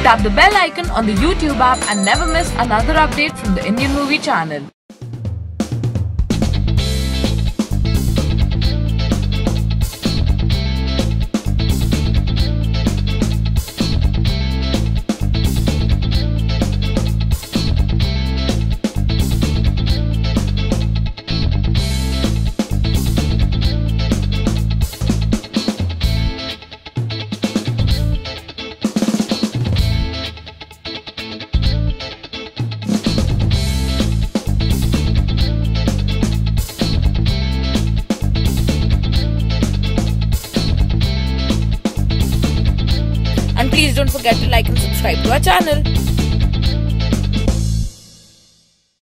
Tap the bell icon on the YouTube app and never miss another update from the Indian Movie Channel. And please don't forget to like and subscribe to our channel.